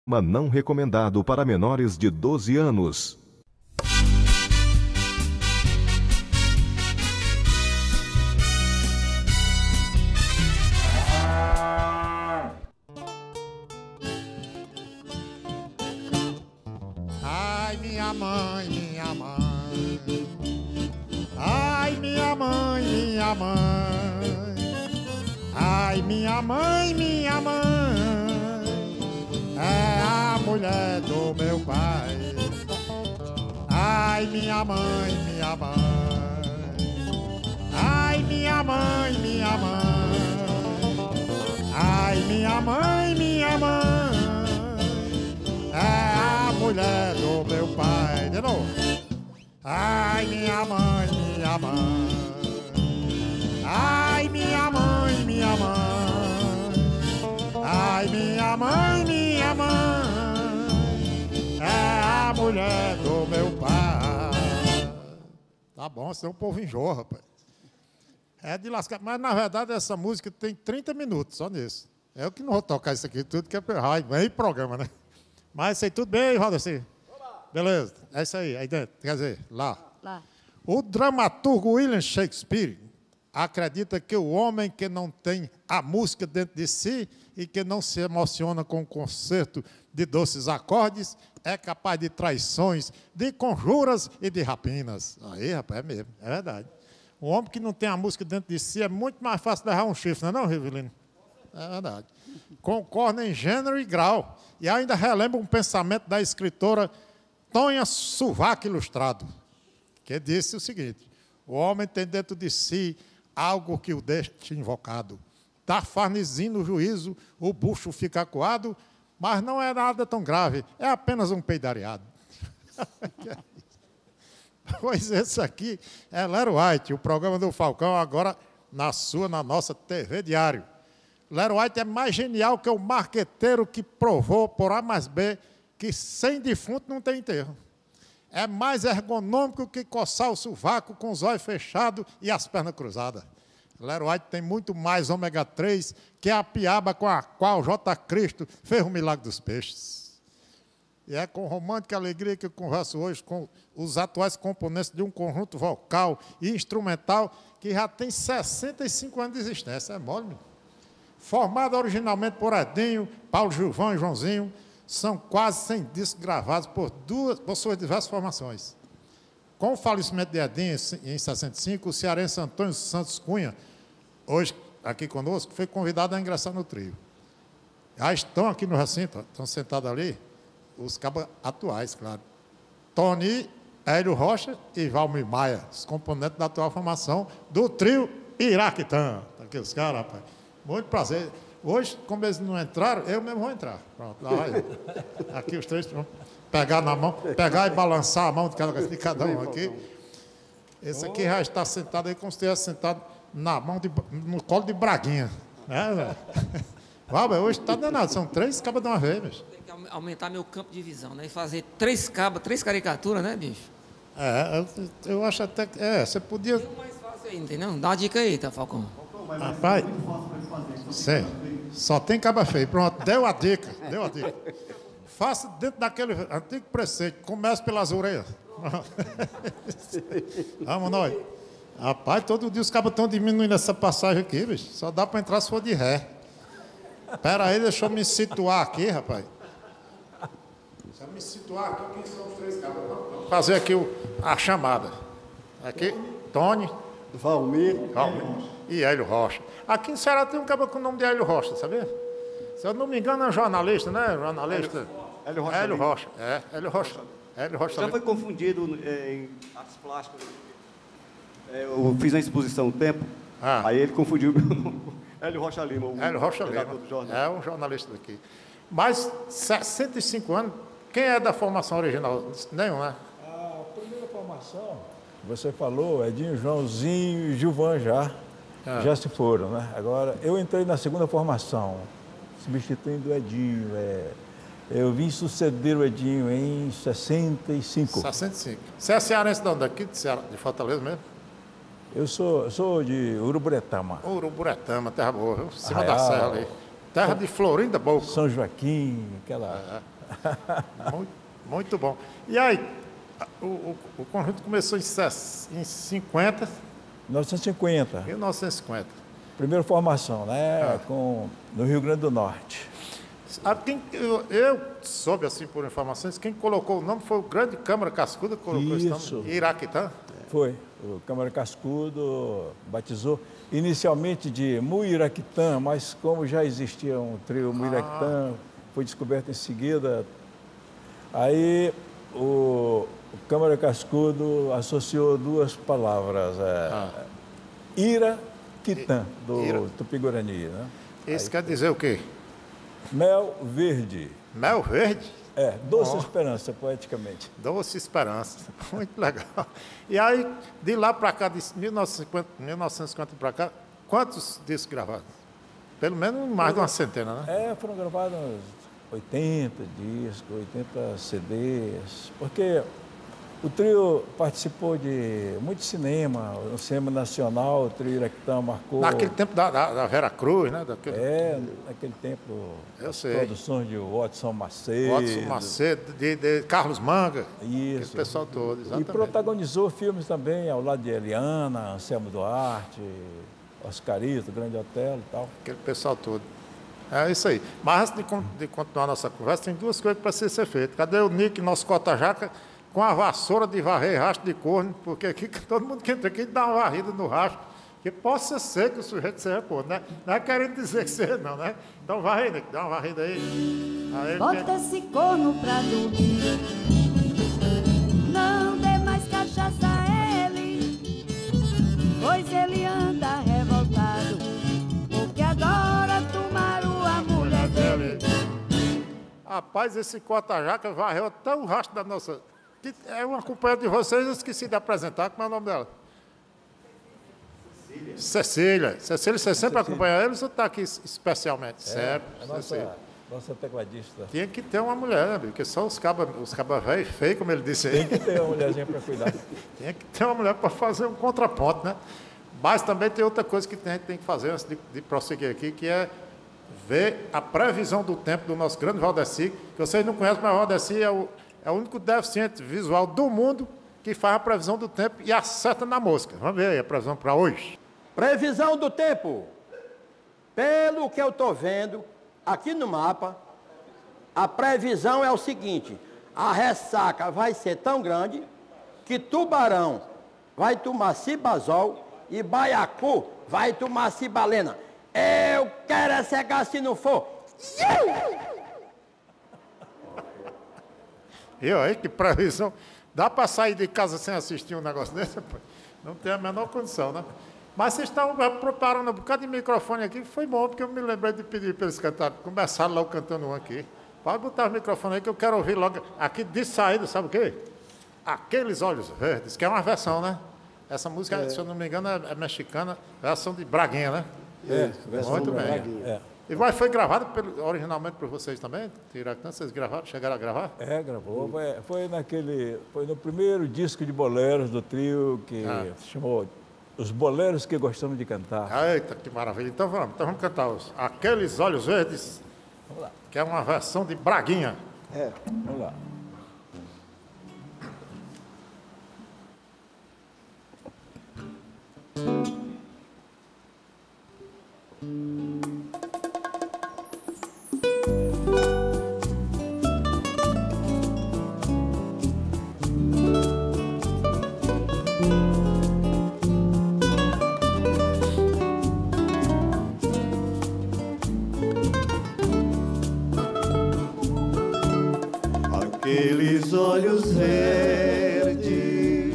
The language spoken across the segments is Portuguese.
Mas não recomendado para menores de 12 anos. Ai, minha mãe, minha mãe. Ai, minha mãe, minha mãe. Ai, minha mãe, minha mãe. É a mulher do meu pai. Ai, minha mãe, minha mãe. Ai, minha mãe, minha mãe. Ai, minha mãe, minha mãe. É a mulher do meu pai. De novo. Ai, minha mãe, minha mãe. Ai, minha mãe, minha mãe. Ai, minha mãe, minha mãe. É a mulher do meu pai. Tá bom, senão o povo enjoa, rapaz. É de lascar. Mas, na verdade, essa música tem 30 minutos, só nisso. Eu que não vou tocar isso aqui tudo, que é meio programa, né? Mas isso aí tudo bem, Roda-se? Beleza, é isso aí dentro, quer dizer, lá. O dramaturgo William Shakespeare acredita que o homem que não tem a música dentro de si e que não se emociona com o concerto de doces acordes é capaz de traições, de conjuras e de rapinas. Aí, rapaz, é mesmo, é verdade. O homem que não tem a música dentro de si é muito mais fácil de errar um chifre, não é não, Rivelino? É verdade. Concorda em gênero e grau. E ainda relembra um pensamento da escritora Tonha Sovaco Ilustrado, que disse o seguinte: o homem tem dentro de si algo que o deixa invocado. Dá farnezinho no juízo, o bucho fica acuado, mas não é nada tão grave, é apenas um peidariado. Pois esse aqui é Lero White, o programa do Falcão, agora na nossa TV Diário. Lero White é mais genial que o marqueteiro que provou por A mais B que sem defunto não tem enterro. É mais ergonômico que coçar o sovaco com os olhos fechados e as pernas cruzadas. Lero White tem muito mais ômega 3 que a piaba com a qual J. Cristo fez o milagre dos peixes. E é com romântica alegria que eu converso hoje com os atuais componentes de um conjunto vocal e instrumental que já tem 65 anos de existência. É mole, meu. Formado originalmente por Edinho, Paulo Gilvão e Joãozinho, são quase 100 discos gravados por suas diversas formações. Com o falecimento de Edinho em 65, o cearense Antônio Santos Cunha, hoje aqui conosco, foi convidado a ingressar no trio. Já estão aqui no recinto, estão sentados ali, os cabos atuais, claro. Tony, Hélio Rocha e Valmir Maia, os componentes da atual formação do trio Iraquitã. Tá aqui os caras, rapaz. Muito prazer. Hoje, como eles não entraram, eu mesmo vou entrar. Pronto, lá vai eu. Aqui os três vão pegar na mão, pegar e balançar a mão de cada um aqui. Esse aqui já está sentado aí como se estivesse sentado no colo de Braguinha. É, velho? Hoje está danado, são 3 cabas de uma vez, bicho. Tem que aumentar meu campo de visão, né? E fazer 3 cabas, 3 caricaturas, né, bicho? Eu acho até que... você podia... É o mais fácil aí, entendeu? Dá uma dica aí, tá, Falcão? Rapaz, sei. Só tem caba feio. Pronto, deu a dica. Faça dentro daquele antigo preceito. Comece pelas orelhas. Vamos nós. Rapaz, todo dia os cabas estão diminuindo essa passagem aqui, bicho. Só dá para entrar se for de ré. Espera aí, deixa eu me situar aqui, rapaz. Deixa eu me situar aqui. Quem são os 3 cabas? Vamos fazer aqui a chamada. Aqui, Tony. Valmir e Hélio Rocha. Aqui em Ceará tem um cara com o nome de Hélio Rocha, sabia? Se eu não me engano, é um jornalista, né? Jornalista. Hélio Rocha. Hélio Rocha. Já foi confundido em artes plásticas. Eu fiz uma exposição um tempo, aí ele confundiu meu nome. Hélio Rocha Lima. Hélio Rocha Lima. É um jornalista daqui. Mas 65 anos, quem é da formação original? Nenhum, né? A primeira formação, você falou, Edinho, Joãozinho e Gilvan já se foram, né? Agora, eu entrei na segunda formação, substituindo o Edinho. Eu vim suceder o Edinho em 65. 65. Você é cearense de onde? Daqui de Fortaleza mesmo? Eu sou de Uruburetama. Uruburetama, terra boa, viu? Cima da serra ali. Terra de Florinda Boca. São Joaquim, aquela... Muito bom. E aí, o conjunto começou em 50? 1950. 1950. Primeira formação, né? No Rio Grande do Norte. Eu soube, assim, por informações, quem colocou o nome foi o grande Câmara Cascudo, que colocou esse nome, Iraquitã. Foi. O Câmara Cascudo batizou inicialmente de Muiraquitã, mas como já existia um trio Muiraquitã, foi descoberto em seguida. Aí o Câmara Cascudo associou duas palavras, Iraquitã, do Tupi-Guarani. Né? Isso quer dizer o quê? Mel verde. Mel verde? Doce Esperança, poeticamente. Doce Esperança, muito legal. E aí, de lá para cá, de 1950 para cá, quantos discos gravados? Pelo menos mais de uma centena, né? Foram gravados 80 discos, 80 CDs, porque o trio participou de muito cinema, o cinema nacional, o trio Iraquitã marcou... Naquele tempo da Vera Cruz, né? Naquele tempo, eu sei. Produções de Watson Macedo. Watson Macedo, de Carlos Manga. Isso. Aquele pessoal todo, exatamente. E protagonizou filmes também, ao lado de Eliana, Anselmo Duarte, Oscarito, Grande Otelo e tal. Aquele pessoal todo. É isso aí. Mas antes de continuar a nossa conversa, tem duas coisas para ser feitas. Cadê o Nick, nosso cota-jaca, com a vassoura de varrer rastro de corno? Porque aqui todo mundo que entra aqui dá uma varrida no rastro, que possa ser que o sujeito seja corno, né? Não é querendo dizer que seja, não, né? Então varre, Nick, dá uma varrida aí. Bota esse corno pra dormir, não dê mais cachaça a ele, pois ele anda revoltado, porque adora tomar a mulher dele. Rapaz, esse cota-jaca varreu até o rastro da nossa... É uma companheira de vocês, eu esqueci de apresentar. Como é o nome dela? Cecília. Cecília, você sempre acompanha eles ou está aqui especialmente? Sempre. Nossa tecladista. Tinha que ter uma mulher, né, porque só os cabas velhos e feios, como ele disse aí. Tem que ter uma mulherzinha para cuidar. Tinha que ter uma mulher para fazer um contraponto, né? Mas também tem outra coisa que a gente tem que fazer antes de prosseguir aqui, que é ver a previsão do tempo do nosso grande Valdeci, que vocês não conhecem, mas o Valdeci é o único deficiente visual do mundo que faz a previsão do tempo e acerta na mosca. Vamos ver aí a previsão para hoje. Previsão do tempo. Pelo que eu estou vendo aqui no mapa, a previsão é o seguinte: a ressaca vai ser tão grande que Tubarão vai tomar cibazol e Baiacu vai tomar cibalena. Eu quero cegar se não for. E aí, que previsão. Dá para sair de casa sem assistir um negócio desse? Não tem a menor condição, né? Mas vocês estão preparando um bocado de microfone aqui, foi bom, porque eu me lembrei de pedir para eles cantarem. Começaram logo cantando um aqui. Pode botar o microfone aí que eu quero ouvir logo. Aqui de saída, sabe o quê? Aqueles Olhos Verdes, que é uma versão, né? Essa música, se eu não me engano, é mexicana, versão de Braguinha, né? Muito bem. E mas foi gravado originalmente por vocês também? Iraquitã, vocês gravaram? Chegaram a gravar? Gravou. Foi no primeiro disco de boleros do trio, que se chamou Os Boleros que Gostamos de Cantar. Eita, que maravilha. Então vamos cantar Aqueles Olhos Verdes, vamos lá, que é uma versão de Braguinha. Vamos lá. Aqueles olhos verdes,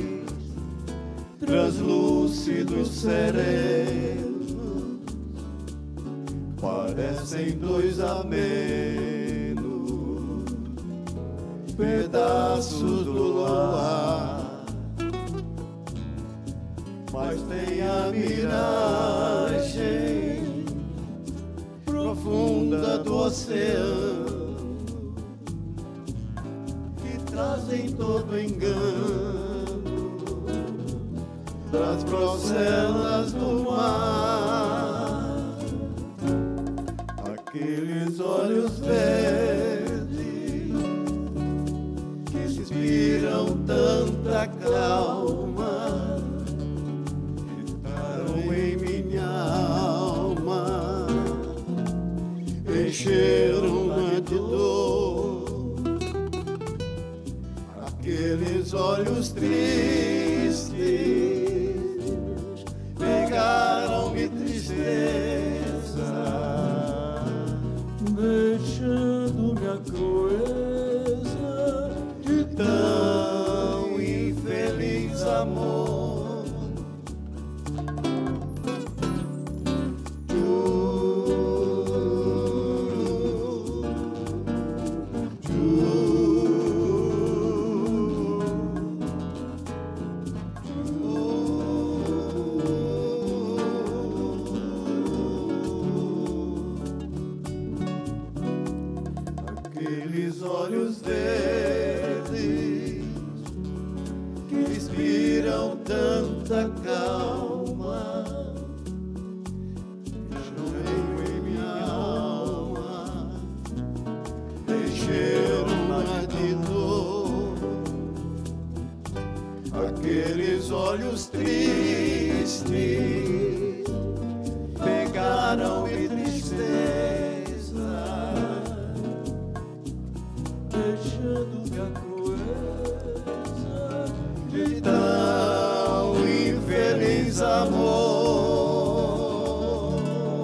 translúcidos, serenos, parecem dois amenos, pedaços do luar, mas tem a miragem profunda do oceano, trazem todo engano das procelas do mar. aqueles olhos verdes que inspiram tanta calma, entraram em minha alma, encheram-na de dor. Aqueles olhos tristes pegaram-me tristeza, deixando-me a crueza de tão infeliz amor. Aqueles olhos verdes que inspiram tanta calma, encheram em minha alma, encheram-na de dor. Aqueles olhos tristes pegaram-me tristeza, deixando-me a crueza de tão infeliz amor.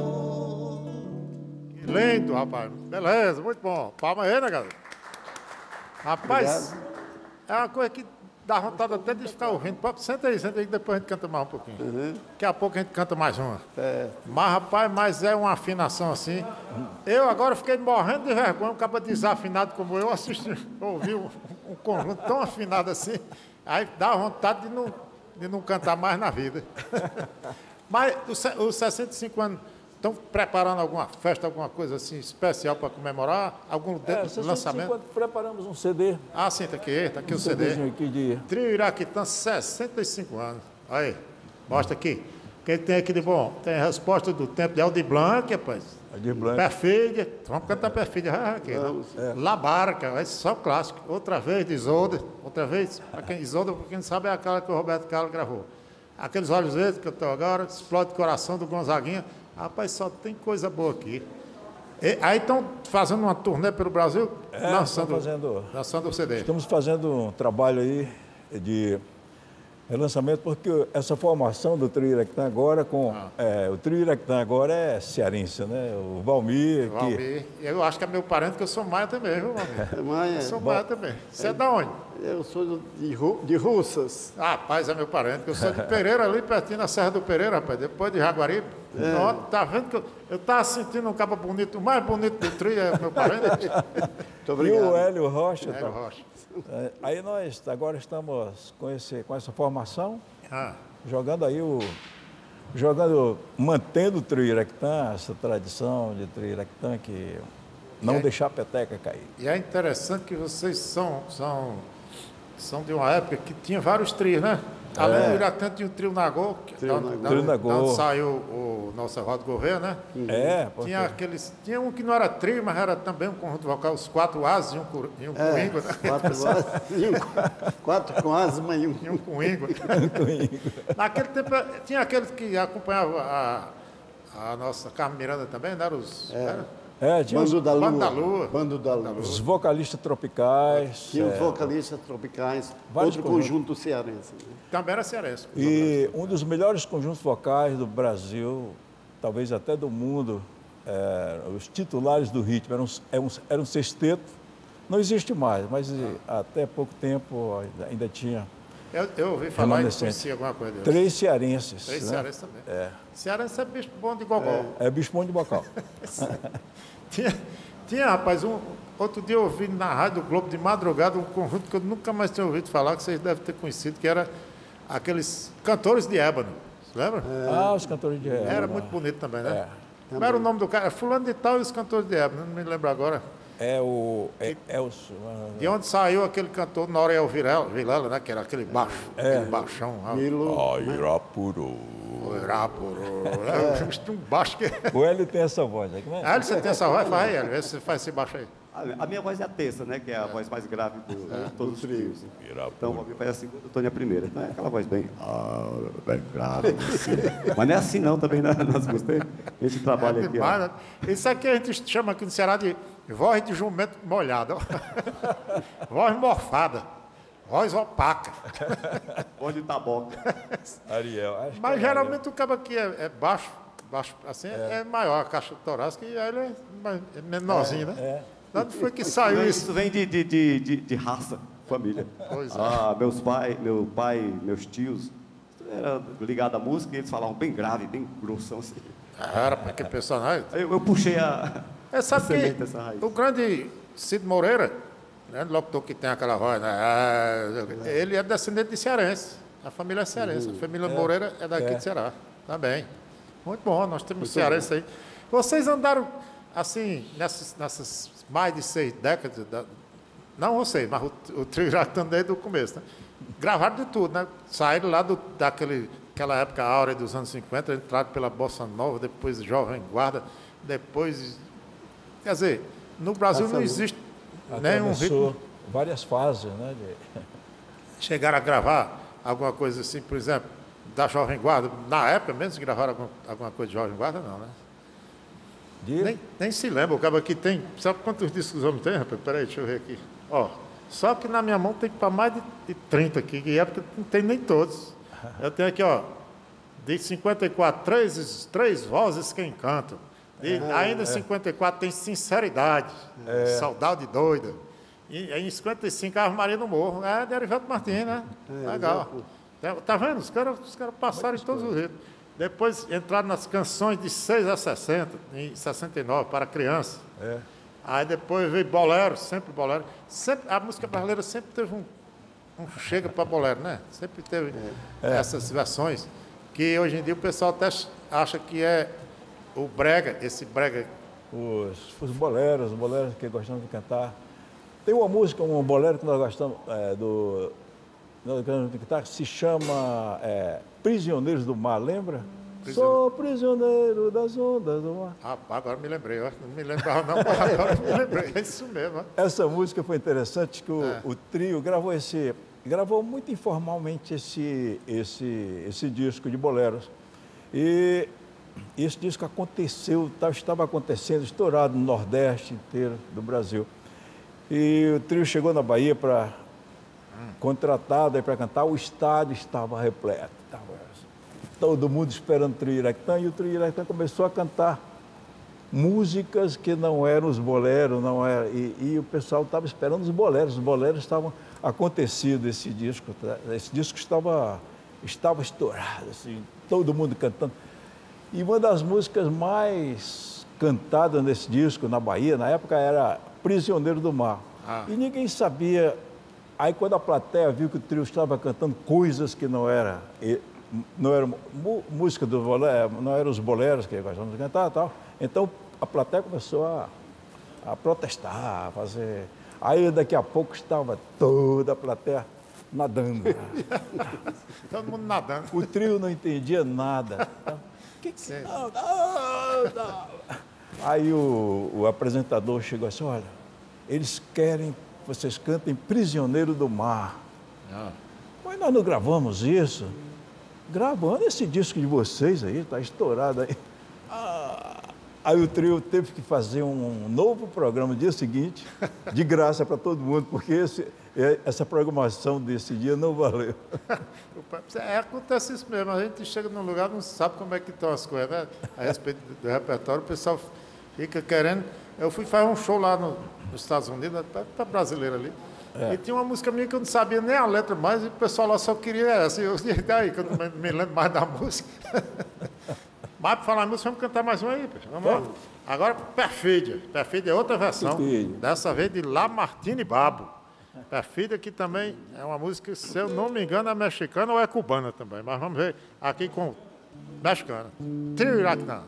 Que lindo, rapaz. Beleza, muito bom. Palma aí, né, galera? Rapaz, é uma coisa que dá vontade até de ficar ouvindo. Senta aí, que depois a gente canta mais um pouquinho. Daqui a pouco a gente canta mais uma. Mas, rapaz, mas é uma afinação assim. Eu agora fiquei morrendo de vergonha, um cara desafinado como eu, ouvi um conjunto tão afinado assim. Aí dá vontade de não cantar mais na vida. Mas os 65 anos estão preparando alguma festa, alguma coisa assim especial para comemorar? Algum lançamento? Preparamos um CD. Ah, sim, tá aqui o CD. Aqui de... Trio Iraquitã, 65 anos. Aí, mostra aqui. O que tem aqui de bom? Tem a Resposta do Tempo de Aldir Blanc, rapaz. Aldir Blanc. Perfídia. Vamos cantar Perfídia. Aqui, né? La Barca, vai ser só clássico. Outra vez de Isolda. Outra vez, Isolda, para quem não sabe, é aquela que o Roberto Carlos gravou. Aqueles Olhos Verdes que eu estou agora, Explode o Coração do Gonzaguinha. Rapaz, só tem coisa boa aqui. Aí estão fazendo uma turnê pelo Brasil, lançando o CD. Estamos fazendo um trabalho aí de relançamento, porque essa formação do Trio Iraquitã agora, o Trio Iraquitã agora é cearense, né? O Valmir. Eu acho que é meu parente, que eu sou maia também, viu, Valmir? Maia. Eu sou maia também. Você é de onde? Eu sou de Russas. Rapaz, é meu parente, que eu sou de Pereira, ali pertinho da Serra do Pereira, rapaz, depois de Jaguaribe. Pronto, tá vendo que eu tava sentindo um cabo bonito, o mais bonito do trio é o meu parente. Muito obrigado. E o Hélio Rocha. Hélio Rocha. Aí nós agora estamos com essa formação, mantendo o Trio Iraquitã, essa tradição de Trio Iraquitã, que não deixar a peteca cair. E é interessante que vocês são de uma época que tinha vários trios, né? Além do Iraquitã tinha o Trio Nagô, onde saiu o nosso Rodo Gouveia, né? Tinha um que não era trio, mas era também um conjunto vocal, os 4 ases e um coringo, né? 4 ases, 4 com asma e um coringo. Naquele tempo tinha aqueles que acompanhavam a nossa Carmen Miranda também, não eram os... tinha Bando da Lua. Os vocalistas tropicais. Tinha os vocalistas tropicais, outro conjunto cearense. Né? Também era cearense. E um dos melhores conjuntos vocais do Brasil, talvez até do mundo, os titulares do ritmo, eram um sexteto. Não existe mais, mas até pouco tempo ainda tinha. Eu ouvi falar e conheci alguma coisa deles. 3 cearenses. 3 cearenses também. Cearense é bicho bom de gogó. É bicho bom de bocal. Tinha, rapaz, outro dia eu ouvi na Rádio Globo de madrugada um conjunto que eu nunca mais tinha ouvido falar, que vocês devem ter conhecido, que era aqueles Cantores de Ébano. Você lembra? Os Cantores de Ébano. Era muito bonito também, né? Como era o nome do cara? Fulano de Tal e os Cantores de Ébano, não me lembro agora. De onde saiu aquele cantor Noriel Vilela, né? Que era aquele baixão. Irapuru. Um baixo que... O Hélio tem essa voz. Hélio, você tem essa voz? Faz aí, Hélio. Vê se você faz esse baixo aí. A minha voz é a terça, né? Que é a voz mais grave de todos os trios. Então, o Robinho faz a segunda, o Tony a primeira. Então, é aquela voz bem grave. Assim. Mas não é assim não, também nas músicas. A gente trabalha aqui. Ó. Isso aqui a gente chama aqui no Ceará de voz de jumento molhado. Voz morfada. Voz opaca. Voz de taboca. Ariel. Mas geralmente o cabo aqui é baixo assim, é maior a caixa torácica e ele é menorzinho, né? De onde foi que saiu isso? Isso vem de raça, família. Pois é. Meu pai, meus tios, era ligado à música e eles falavam bem grave, bem grossão assim. Era, para que personagem? Eu puxei a semente dessa raiz. O grande Cid Moreira, né, locutor que tem aquela voz, né, ele é descendente de cearense. A família é cearense. A família Moreira é daqui de Ceará. Tá bem. Muito bom, nós temos cearense aí. Vocês andaram, assim, nessas mais de 6 décadas, não vocês, mas o trio já estão desde o começo, né? Gravaram de tudo, né? Saíram lá daquela época áurea dos anos 50, entraram pela Bossa Nova, depois Jovem Guarda, depois... Quer dizer, no Brasil não existe nenhum ritmo... várias fases, né? Chegaram a gravar alguma coisa assim, por exemplo, da Jovem Guarda, na época mesmo gravaram alguma coisa de Jovem Guarda, não, né? Nem se lembra, o cabo aqui tem, sabe quantos discos os homens têm, rapaz? Peraí, deixa eu ver aqui. Ó, só que na minha mão tem para mais de 30 aqui, que época não tem nem todos. Eu tenho aqui, ó, de 54, três vozes que encantam. Ainda em 54 tem Sinceridade, Saudade Doida. E em 55, Ave Maria do Morro, de Erivelto Martins, né? Legal. Tá vendo? Os caras passaram em todos os ritmos. Depois entraram nas canções de 6 a 60, em 69, para criança. Aí depois veio bolero, sempre bolero. A música brasileira sempre teve um chega para bolero, né? Sempre teve essas versões, que hoje em dia o pessoal até acha que é o brega, esse brega. Os boleros que gostamos de cantar. Tem uma música, um bolero que nós gostamos que se chama Prisioneiros do Mar, lembra? Sou prisioneiro das ondas do mar. Agora me lembrei, não me lembrava não, mas agora me lembrei, é isso mesmo. Essa música foi interessante, que o trio gravou muito informalmente esse disco de boleros. E esse disco estava acontecendo, estourado no Nordeste inteiro do Brasil. E o trio chegou na Bahia contratado para cantar, o estádio estava repleto. Todo mundo esperando o trio Iraquitã, e o trio Iraquitã começou a cantar músicas que não eram os boleros, e o pessoal estava esperando os boleros estavam acontecidos, esse disco estava estourado, assim, todo mundo cantando. E uma das músicas mais cantadas nesse disco, na Bahia, na época, era Prisioneiro do Mar. E ninguém sabia. Aí, quando a plateia viu que o trio estava cantando coisas que não era música do bolero, não eram os boleros que gostamos de cantar e tal, então a plateia começou a protestar, a fazer. Aí, daqui a pouco, estava toda a plateia nadando. Todo mundo nadando. O trio não entendia nada. Não. Aí o apresentador chegou assim: olha, eles querem que vocês cantem Prisioneiro do Mar. Mas nós não gravamos isso. Gravando esse disco de vocês aí, está estourado aí. Aí o trio teve que fazer um novo programa no dia seguinte, de graça para todo mundo, porque essa programação desse dia não valeu. Acontece isso mesmo, a gente chega num lugar e não sabe como é que estão as coisas, né? A respeito do repertório, o pessoal fica querendo... Eu fui fazer um show lá nos Estados Unidos, para brasileiro ali, e tinha uma música minha que eu não sabia nem a letra mais, e o pessoal lá só queria essa. Eu disse, daí, que eu não me lembro mais da música. Mas para falar em música, vamos cantar mais uma aí, pessoal. Vamos lá. Agora, Perfídia. Perfídia é outra versão, dessa vez de Lamartine Babo. Perfídia, que também é uma música, se eu não me engano, é mexicana ou é cubana também. Mas vamos ver aqui com mexicana. Trio Iraquitã.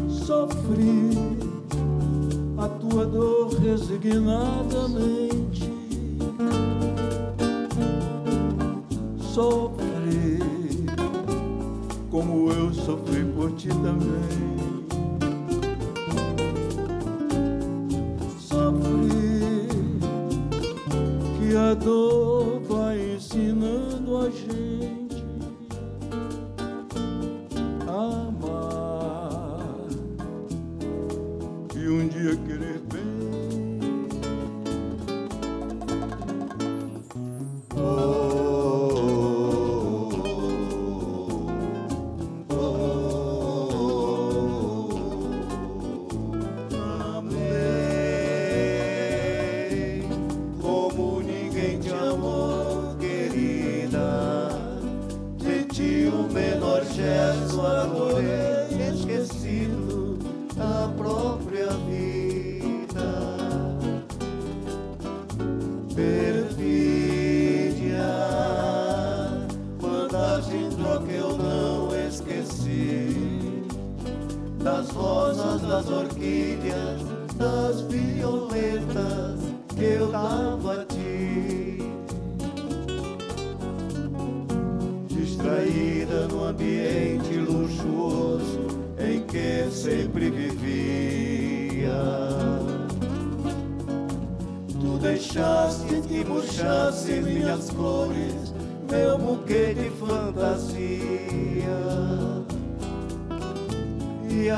Sofri a tua dor resignadamente, sofrer como eu sofri por ti também. Sofrer que a dor vai ensinando a gente a amar e um dia querer bem. Das rosas, das orquídeas, das violetas que eu dava a ti. Distraída no ambiente luxuoso em que sempre vivia, tu deixaste que murchasse minhas cores, meu buquê de fantasia. E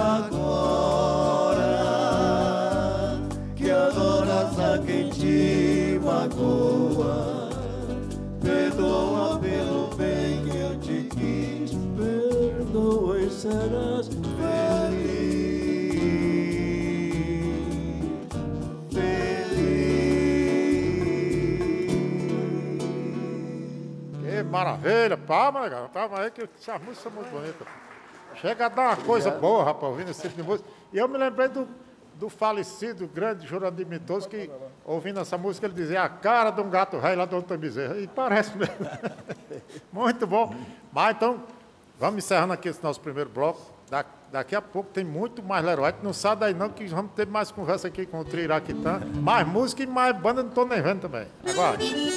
agora que adoras a quem te magoa, perdoa pelo bem que eu te quis, perdoa e serás feliz, feliz. Que maravilha, palma, legal, palma aí que essa música é muito bonita. Chega a dar uma coisa boa, rapaz, ouvindo esse tipo de música. E eu me lembrei do falecido grande Jurandir Mitoso, que, ouvindo essa música, ele dizia a cara de um gato rei lá do Antônio Bezerra. E parece mesmo. Muito bom. Mas então, vamos encerrando aqui esse nosso primeiro bloco. Daqui a pouco tem muito mais Leroy. Não sai daí não, que vamos ter mais conversa aqui com o Trio Iraquitã. Mais música e mais banda, não estou nem vendo também. Agora.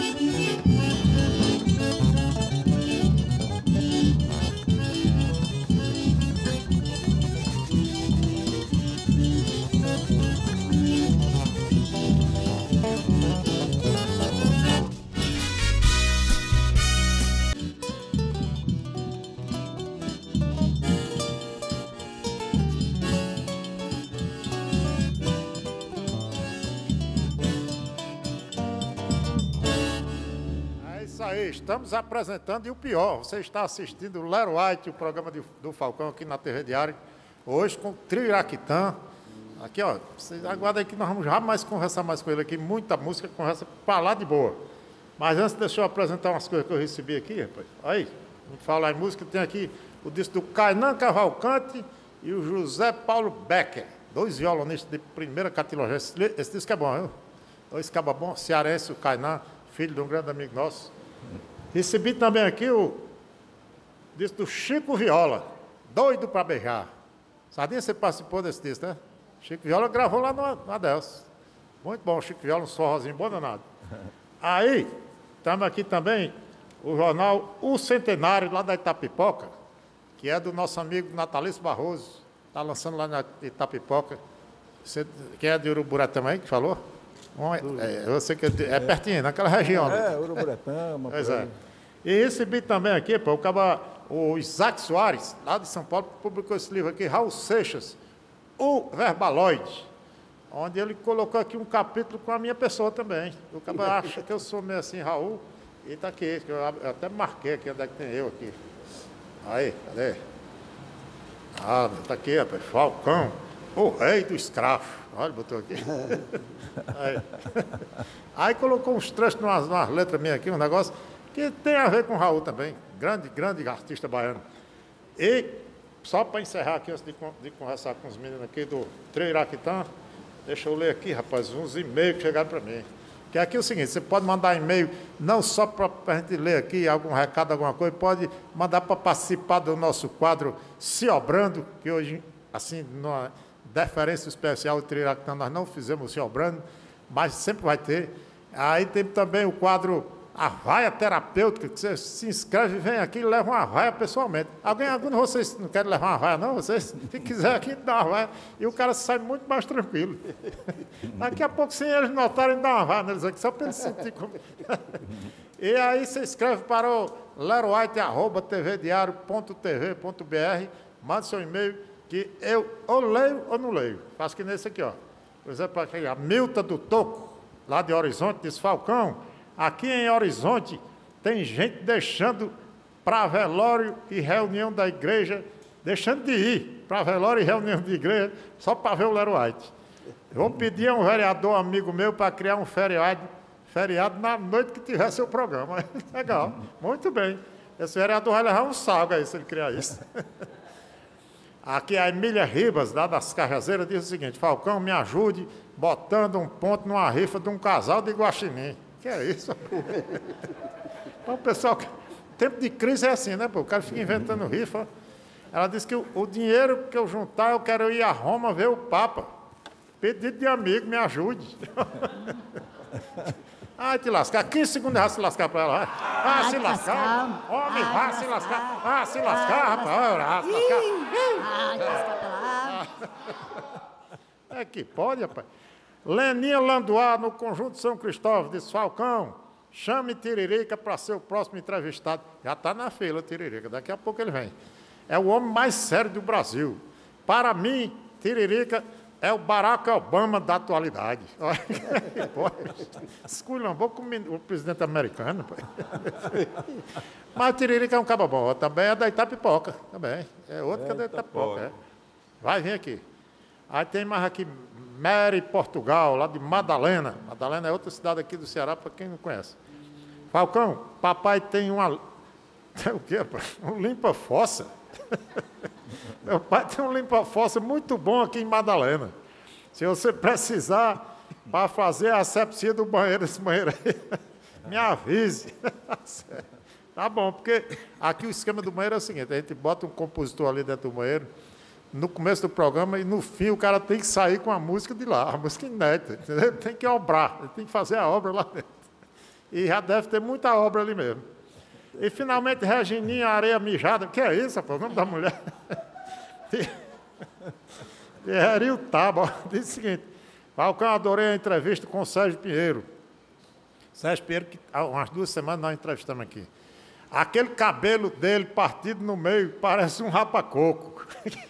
Estamos apresentando, e o pior, você está assistindo o Lero White, o programa do Falcão aqui na TV Diário, hoje com o Trio Iraquitã. Aqui, ó, vocês aguardem aí que nós vamos jamais conversar mais com ele aqui, muita música, conversa para lá de boa. Mas antes, deixa eu apresentar umas coisas que eu recebi aqui, rapaz. Aí, vamos falar em música, tem aqui o disco do Kainan Cavalcante e o José Paulo Becker, dois violonistas de primeira categoria. Esse disco é bom, viu? Dois cabas bons, cearense, o Kainan, filho de um grande amigo nosso. Recebi também aqui o disco do Chico Viola, Doido para Beijar. Sardinha, você participou desse disco, né? Chico Viola gravou lá no Adelso. Muito bom, Chico Viola, um sorrozinho bom danado. Aí, estamos aqui também o jornal O Centenário, lá da Itapipoca, que é do nosso amigo Natalício Barroso. Está lançando lá na Itapipoca. Você, quem é de Uruburé também, que falou? Eu sei que é pertinho, naquela região. É, Uruburetama. Pois é. E recebi também aqui, pô, o Isaac Soares, lá de São Paulo, publicou esse livro aqui, Raul Seixas, O Verbaloide, onde ele colocou aqui um capítulo com a minha pessoa também. O cara acha que eu sou meio assim, Raul, e está aqui, eu até marquei aqui onde é que tem eu aqui. Aí, cadê? Ah, está aqui, rapaz, Falcão, o rei do escravo. Olha, botou aqui. Aí colocou uns trechos numas letras minhas aqui, um negócio que tem a ver com o Raul também, grande artista baiano. E, só para encerrar aqui, antes de conversar com os meninos aqui do Trio Iraquitã, deixa eu ler aqui, rapaz, uns e-mails que chegaram para mim. Que aqui é o seguinte, você pode mandar e-mail, não só para a gente ler aqui algum recado, alguma coisa, pode mandar para participar do nosso quadro Se Obrando, que hoje, assim, numa deferência especial do Trio Iraquitã, nós não fizemos o Se Obrando, mas sempre vai ter. Aí tem também o quadro a vaia terapêutica, que você se inscreve, vem aqui e leva uma vaia pessoalmente. Algum de vocês não quer levar uma vaia, não? Vocês, se quiser aqui, dá uma vaia. E o cara sai muito mais tranquilo. Daqui a pouco, sem eles notarem, dá uma vaia neles aqui, só para eles sentir como... E aí você escreve para o leroite@tvdiario.tv.br, manda seu e-mail, que eu ou leio ou não leio. Faço que nesse aqui, ó. Por exemplo, aqui, a Milta do Toco, lá de Horizonte, diz: Falcão, aqui em Horizonte tem gente deixando para velório e reunião da igreja, deixando de ir para velório e reunião de igreja, só para ver o Leroite. Vou pedir a um vereador amigo meu para criar um feriado na noite que tiver seu programa. Legal, muito bem. Esse vereador vai levar um salgo aí se ele criar isso. Aqui a Emília Ribas, lá das Cajazeiras, diz o seguinte: Falcão, me ajude botando um ponto numa rifa de um casal de guaxinim. Que é isso? Então, pessoal, tempo de crise é assim, né? Pô? O cara fica inventando rifa. Ela disse que o dinheiro que eu juntar, eu quero ir a Roma ver o Papa. Pedido de amigo, me ajude. Ai, te lascar. 15 segundos vai se lascar para ela. Vai se lascar. Homem, vai se lascar. Vai se lascar, rapaz. Vai se lascar. Ai, lascar pra lá. É que pode, rapaz. Leninha Landuá, no Conjunto São Cristóvão, diz: Falcão, chame Tiririca para ser o próximo entrevistado. Já está na fila, Tiririca. Daqui a pouco ele vem. É o homem mais sério do Brasil. Para mim, Tiririca é o Barack Obama da atualidade. Esculhambou com o presidente americano. Mas o Tiririca é um cabo bom. Também é da Itapipoca. Também. É outro que é da Itapipoca. É. Vai vir aqui. Aí tem mais aqui Mary, Portugal, lá de Madalena. Madalena é outra cidade aqui do Ceará, para quem não conhece. Falcão, papai tem uma... Tem o quê, pai? Um limpa-fossa. Meu pai tem um limpa-fossa muito bom aqui em Madalena. Se você precisar para fazer a asepsia do banheiro, esse banheiro aí, me avise. Tá bom, porque aqui o esquema do banheiro é o seguinte: a gente bota um compositor ali dentro do banheiro, no começo do programa, e no fim o cara tem que sair com a música de lá, a música inédita, entendeu? Ele tem que obrar, ele tem que fazer a obra lá dentro. E já deve ter muita obra ali mesmo. E, finalmente, Regininha Areia Mijada. Que é isso, rapaz? O nome da mulher? Thierry Taba diz o seguinte: Falcão, adorei a entrevista com o Sérgio Pinheiro. Sérgio Pinheiro, que há umas 2 semanas nós entrevistamos aqui. Aquele cabelo dele partido no meio parece um rapa-coco.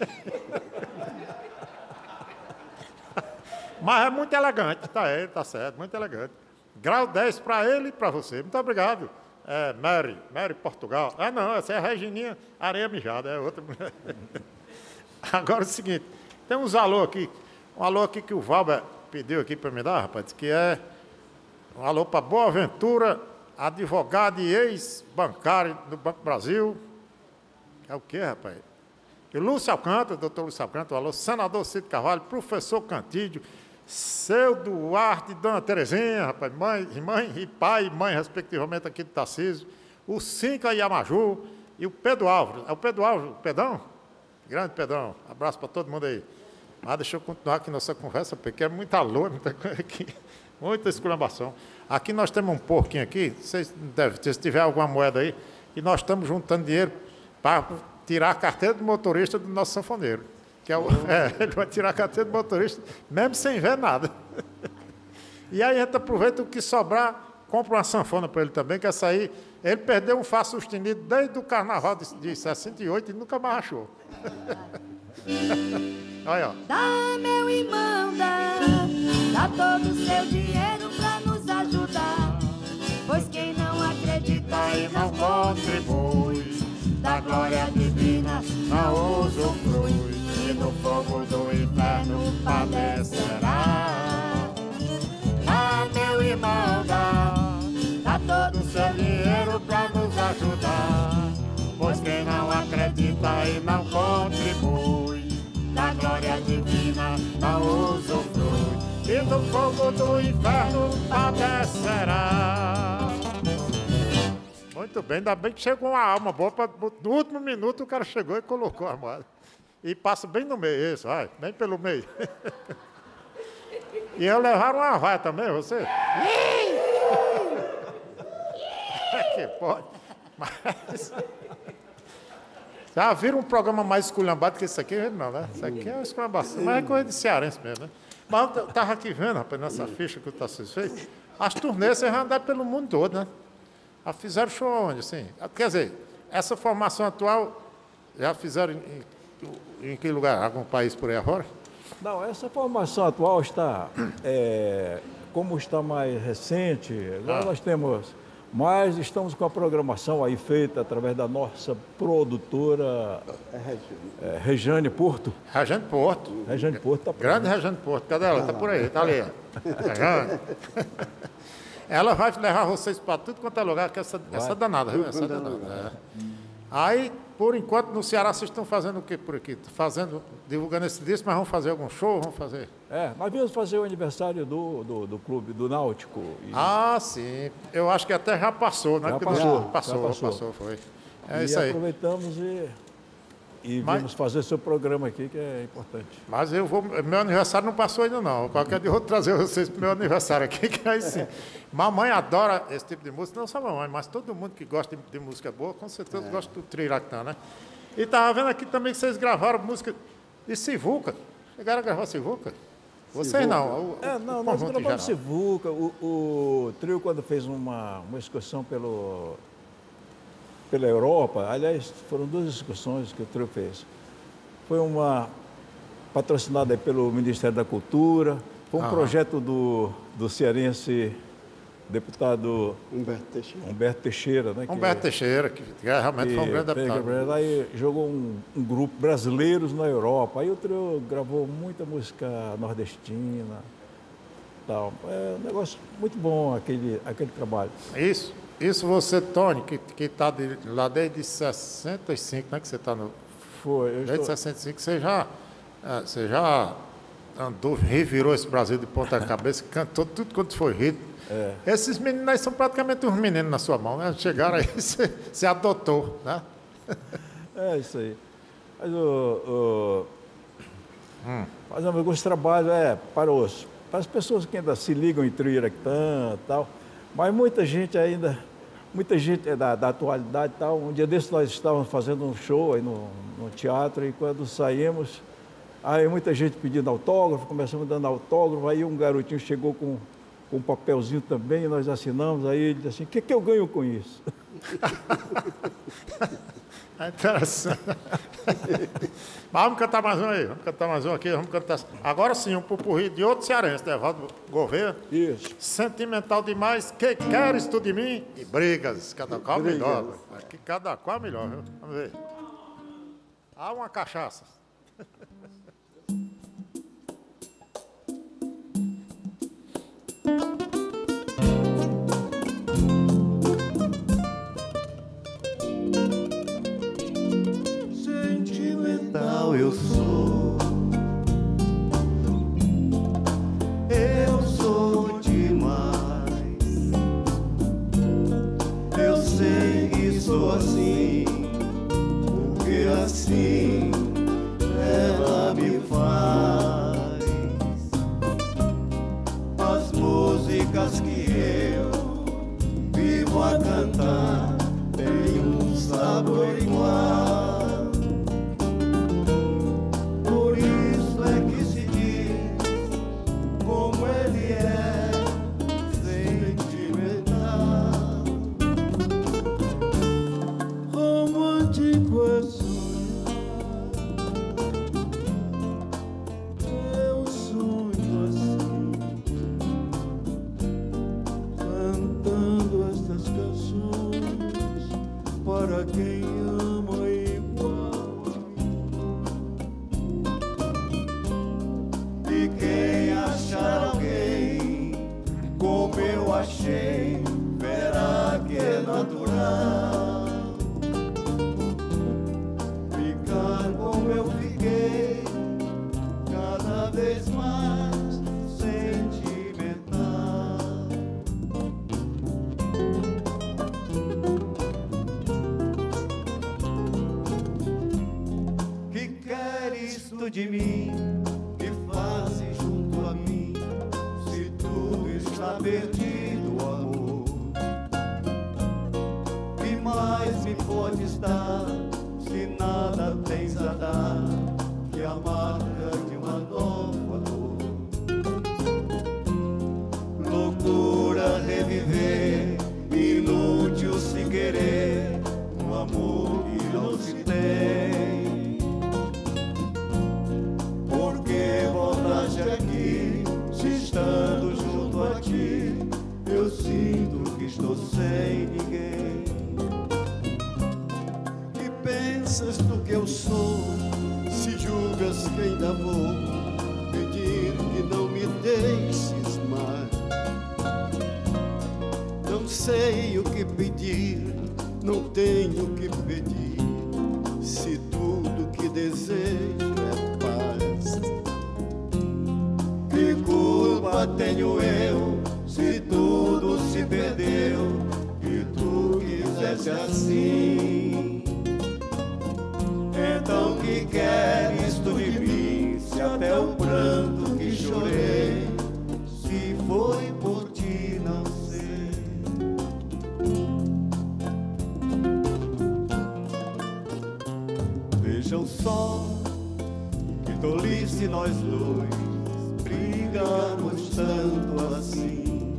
Mas é muito elegante, tá certo, muito elegante. Grau 10 para ele e para você. Muito obrigado. É, Mary Portugal. Ah, não, essa é a Regininha Areia Mijada, é outra mulher. Agora é o seguinte, tem uns alô aqui, um alô aqui que o Valber pediu aqui para me dar, rapaz, que é um alô para Boaventura, advogado e ex-bancário do Banco Brasil. É o quê, rapaz? E Lúcio Alcântara, doutor Lúcio Alcântara, um alô, senador Cid Carvalho, professor Cantídio, seu Duarte e dona Terezinha, rapaz, mãe e pai e mãe, respectivamente, aqui de Tarcísio, o Cinca Yamaju e o Pedro Álvares. É o Pedro Álvares, o Pedrão? Grande Pedrão, abraço para todo mundo aí. Mas deixa eu continuar aqui nossa conversa, porque é muita lua, muita coisa aqui, muita esculambação. Aqui nós temos um porquinho aqui, vocês devem ter, se tiver alguma moeda aí, e nós estamos juntando dinheiro para tirar a carteira do motorista do nosso sanfoneiro. Que é ele vai tirar a carteira do motorista, mesmo sem ver nada. E aí a gente aproveita o que sobrar, compra uma sanfona para ele também, que essa aí, ele perdeu um Fá sustenido desde o carnaval de 68 e nunca mais achou. Olha, ó. Dá, meu irmão, dá todo o seu dinheiro pra nos ajudar. Pois quem não acredita e não contribui, da glória divina não usufrui, e no fogo do inferno padecerá. Ah, meu irmão, dá todo o seu dinheiro pra nos ajudar. Pois quem não acredita e não contribui, da glória divina não usufrui, e no fogo do inferno padecerá. Muito bem, ainda bem que chegou uma alma boa. No último minuto o cara chegou e colocou a moeda. E passa bem no meio, isso, vai, bem pelo meio. E eu levaram uma vaia também, você? pode. Mas... Já viram um programa mais esculhambado que esse aqui? Não, né? Isso aqui é uma esculhambação, mas é coisa de cearense mesmo, né? Mas eu estava aqui vendo, rapaz, nessa ficha que o Tarcísio fez, as turnês vocês já andaram pelo mundo todo, né? Já fizeram show onde, assim? Quer dizer, essa formação atual, já fizeram em que lugar? Algum país por aí afora? Não, essa formação atual está, como está mais recente, agora nós temos... Mas estamos com a programação aí feita através da nossa produtora Rejane Porto. Rejane Porto. Rejane Porto está por aí. Grande Rejane Porto. Cadê ela? Está por aí, está ali. Rejane. Ela vai levar vocês para tudo quanto é lugar, que essa danada, viu? Essa danada. Aí, por enquanto, no Ceará, vocês estão fazendo o quê por aqui? Divulgando esse disco, mas vão fazer algum show? Vamos fazer? Nós viemos fazer o aniversário do clube, do Náutico. Ah, sim. Eu acho que até já passou, né? Passou, foi. Isso aí. Aproveitamos e vamos fazer seu programa aqui, que é importante. Mas meu aniversário não passou ainda não. Qualquer dia eu vou trazer vocês para o meu aniversário aqui, que aí sim. Mamãe adora esse tipo de música, não só mamãe, mas todo mundo que gosta de música boa, com certeza gosta do Triratã, né? E estava vendo aqui também que vocês gravaram música de Sivuca. Chegaram a gravar Sivuca? Vocês não. Nós gravamos Sivuca. O trio, quando fez uma excursão pela Europa, aliás, foram 2 excursões que o trio fez. Foi uma patrocinada pelo Ministério da Cultura, foi um projeto do cearense deputado Humberto Teixeira. Né, Teixeira, que realmente foi um grande deputado. Aí jogou um grupo brasileiros na Europa, aí o trio gravou muita música nordestina. Tal. É um negócio muito bom aquele trabalho. Isso você, Tony, que está lá desde 65, né? Que você está no... Desde 65, você já andou, revirou esse Brasil de ponta cabeça, cantou tudo quanto foi ritmo. Esses meninos aí são praticamente uns meninos na sua mão, né? Chegaram aí, você adotou, né? É isso aí. Mas alguns trabalhos para as pessoas que ainda se ligam em trio Iraquitã e tal, mas muita gente da atualidade e tal. Um dia desses nós estávamos fazendo um show aí no teatro e quando saímos, aí muita gente pedindo autógrafo, começamos dando autógrafo, aí um garotinho chegou com um papelzinho também, nós assinamos, aí ele disse assim, o que eu ganho com isso? É interessante. Mas vamos cantar mais um aí, vamos cantar mais um aqui, vamos cantar. Agora sim, um pupurri de outro cearense, Evaldo Gouveia. Isso. Sentimental demais, que queres tu de mim? E brigas, cada qual melhor. Aqui cada qual melhor, viu? Vamos ver. Há uma cachaça. Sentimental eu sou demais. Eu sei que sou assim, porque assim ela me faz. As músicas que eu vivo a cantar têm um sabor igual. Por isso é que se diz como ele é sentimental. Romântico é eu sonho assim, cantando estas canções para quem ama igual a mim. E quem achar alguém como eu achei, verá que é natural ficar como eu fiquei, cada vez mais sentimental. Que queres tu de mim? Que fazes junto a mim? Se tudo está perdido, amor, mas que ainda vou pedir que não me deixes mais. Não sei o que pedir, não tenho o que pedir, se tudo que desejo é paz. Que culpa tenho eu, se tudo se perdeu e tu quiseste assim? Então que queres tu de mim, se até o pranto que chorei, se foi por ti não sei. Vejam só que tolice nós dois brigarmos tanto assim.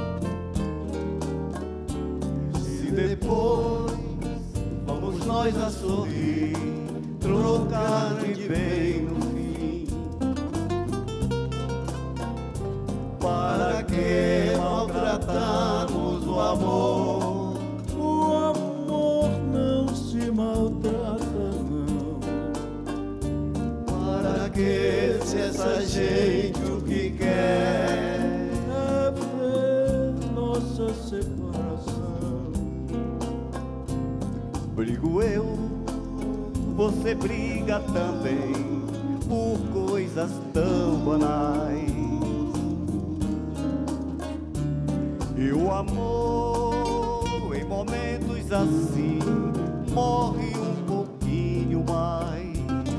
Se depois vamos nós a sorrir, trocar de bem no fim, para que maltratarmos o amor? O amor não se maltrata, não. Para que, se essa gente o que quer é ver nossa separação? Brigo eu, você briga também por coisas tão banais. E o amor, em momentos assim, morre um pouquinho mais.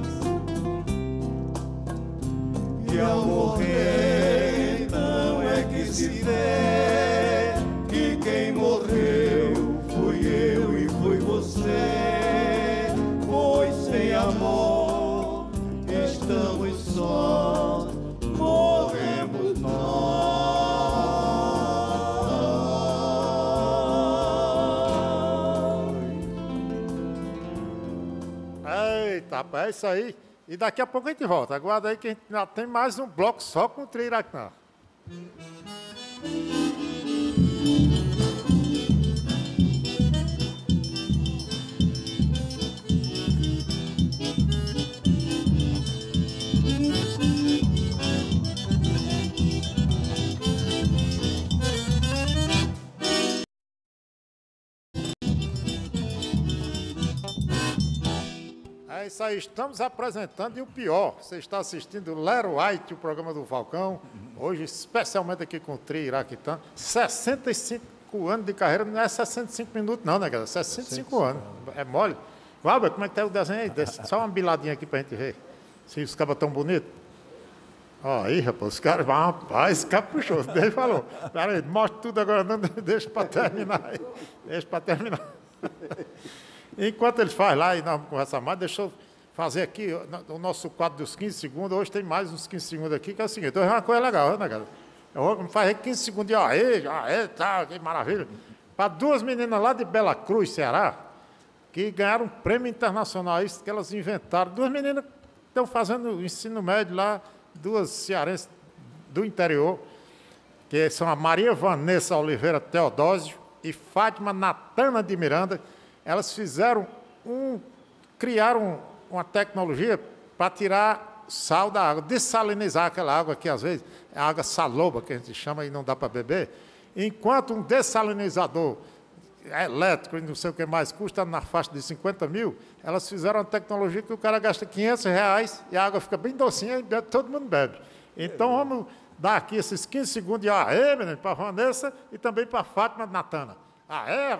E ao morrer, então é que se vê que quem morreu fui eu e foi você. Pois sem amor estamos sós, morremos nós. Eita, rapaz, é isso aí. E daqui a pouco a gente volta. Aguarda aí que a gente já tem mais um bloco só com o Trio Iraquitã. É isso aí, estamos apresentando e o pior, você está assistindo Lero White, o programa do Falcão, hoje especialmente aqui com o Trio Iraquitã, 65 anos de carreira, não é 65 minutos não, né, galera? 65 anos, é mole. Valber, como é que tá o desenho aí? Só uma biladinha aqui pra gente ver, se os cabas tão bonitos. Ó, aí, rapaz, os caras, rapaz, caprichoso, ele falou, peraí, mostra tudo agora, não, deixa para terminar aí, deixa para terminar. Enquanto eles fazem lá e nós vamos conversar mais, deixa eu fazer aqui o nosso quadro dos 15 segundos. Hoje tem mais uns 15 segundos aqui, que é o seguinte, hoje é uma coisa legal, né, cara? Eu vou fazer 15 segundos de aê, tá, que maravilha. Para duas meninas lá de Bela Cruz, Ceará, que ganharam um prêmio internacional, isso que elas inventaram. Duas meninas que estão fazendo ensino médio lá, duas cearenses do interior, que são a Maria Vanessa Oliveira Teodósio e Fátima Natana de Miranda. Elas criaram uma tecnologia para tirar sal da água, dessalinizar aquela água que às vezes é água saloba, que a gente chama e não dá para beber, enquanto um dessalinizador elétrico e não sei o que mais custa na faixa de 50 mil, elas fizeram uma tecnologia que o cara gasta R$500 e a água fica bem docinha e todo mundo bebe. Então vamos dar aqui esses 15 segundos de aê, menino, para a Vanessa e também para a Fátima Natana. Aê,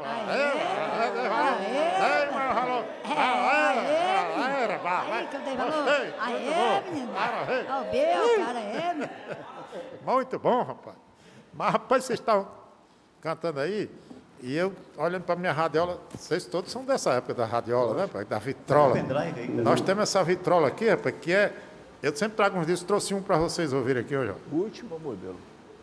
muito bom, rapaz. Mas, rapaz, vocês estavam cantando aí, e eu, olhando para a minha radiola, vocês todos são dessa época da radiola, né, rapaz? Da vitrola. Nós temos essa vitrola aqui, rapaz, que é... Eu sempre trago uns discos, trouxe um para vocês ouvirem aqui hoje, ó. O último modelo.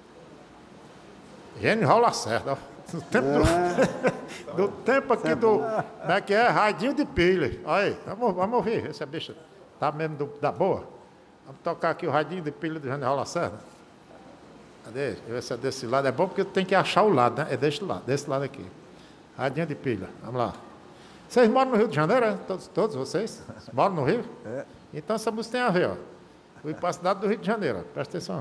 Genial Lacerda, ó. Do tempo, do tempo aqui do... Como é que é? Radinho de pilha. Olha aí, vamos ouvir. Essa bicha tá mesmo da boa. Vamos tocar aqui o radinho de pilha do General Lacerda. Cadê? Deixa eu ver se é desse lado. É bom porque tem que achar o lado, né? É desse lado aqui. Radinho de pilha. Vamos lá. Vocês moram no Rio de Janeiro, é? Todos vocês? Moram no Rio? É. Então essa música tem a ver, ó. Fui para a cidade do Rio de Janeiro, ó. Presta atenção.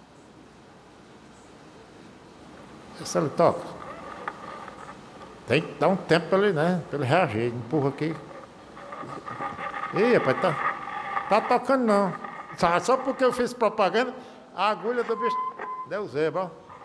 Essa ele toca. Tem que dar um tempo para ele, né? Para ele reagir. Ele empurra aqui. Ih, rapaz, tá tocando não. Só porque eu fiz propaganda, a agulha do bicho deu zebra, ó.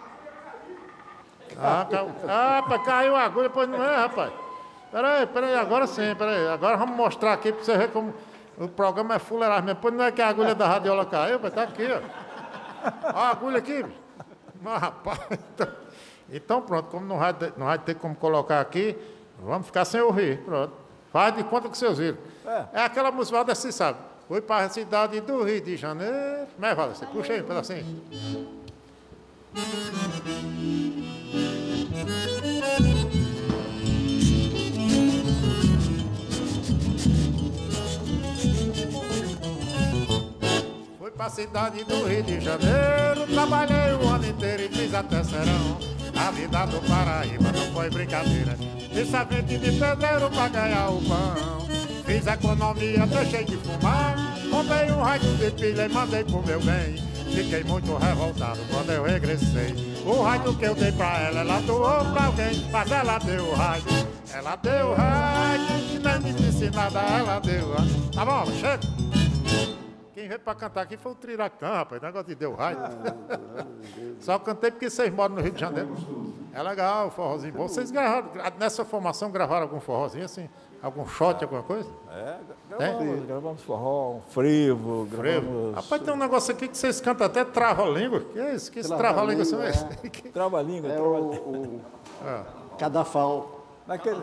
Rapaz, caiu a agulha, pois não é, rapaz. Peraí, agora sim, peraí. Agora vamos mostrar aqui para você ver como o programa é fuleiragem mesmo. Pois não é que a agulha da radiola caiu, mas tá aqui, ó. Ó a agulha aqui, bicho. Mas, rapaz, então pronto, como não vai ter como colocar aqui, vamos ficar sem ouvir, pronto. Faz de conta que vocês viram. É aquela música assim, sabe? Fui para a cidade do Rio de Janeiro. Como é, Vala? Você puxa aí um pedacinho. Fui para a cidade do Rio de Janeiro, trabalhei o ano inteiro e fiz até serão. A vida do Paraíba não foi brincadeira. Fiz servente de pedreiro para ganhar o pão. Fiz economia, deixei de fumar. Comprei um raio de pilha e mandei pro meu bem. Fiquei muito revoltado quando eu regressei. O raio que eu dei pra ela doou pra alguém. Mas ela deu o raio. Ela deu o raio, e nem me disse nada, ela deu o raio. Tá bom, chega. Quem veio pra cantar aqui foi o Triracã, rapaz. Negócio de deu raio. Só cantei porque vocês moram no Rio de Janeiro. É legal, forrozinho bom. Vocês gravaram, nessa formação, gravaram algum forrozinho assim? Algum shot, alguma coisa? Gravamos forró, um frevo. Rapaz, tem um negócio aqui que vocês cantam até trava-língua. Que é isso? Que esse trava-língua são esse? Trava-língua. É o Cadafal. Naquele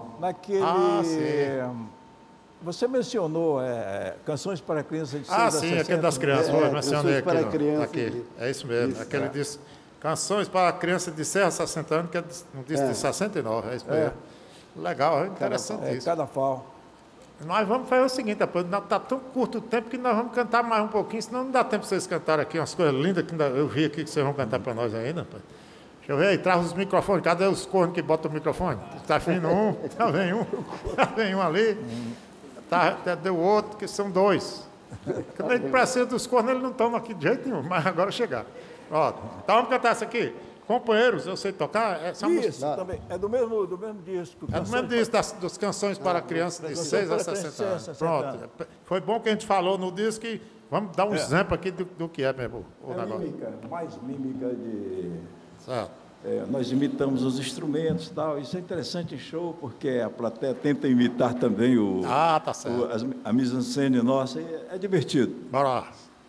você mencionou canções para crianças de 6 a 60. Sim, aquele das crianças. Mencionei aqui. Para crianças. Aqui. É isso mesmo. Aquele diz canções para crianças de 6 a 60 anos, que é um disco de 69. É isso mesmo. Legal, interessantíssimo. Cadafal. Nós vamos fazer o seguinte, rapaz, está tão curto o tempo que nós vamos cantar mais um pouquinho, senão não dá tempo para vocês cantarem aqui umas coisas lindas que eu vi aqui que vocês vão cantar para nós ainda, rapaz. Deixa eu ver aí, traz os microfones, cadê os cornos que botam o microfone? Está vindo um, já vem um ali, deu outro, que são 2. Quando a gente precisa dos cornos, eles não estão aqui de jeito nenhum, mas agora chegar. Pronto, então vamos cantar isso aqui. Companheiros, eu sei tocar. Isso, também. É do mesmo disco. É do mesmo disco, das canções para crianças de 6 a 60 anos. Pronto. Foi bom que a gente falou no disco e vamos dar um exemplo aqui do que é mesmo o negócio. Mímica, mais mímica de... Certo. Nós imitamos os instrumentos e tal. Isso é interessante em show, porque a plateia tenta imitar também tá certo. a mise-en-scène nossa. E é divertido. Bora lá.